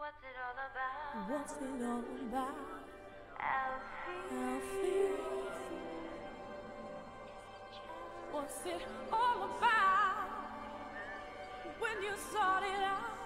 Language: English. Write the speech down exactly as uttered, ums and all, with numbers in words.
What's it all about? What's it all about? Alfie. Alfie. What's it all about? When you sort it out.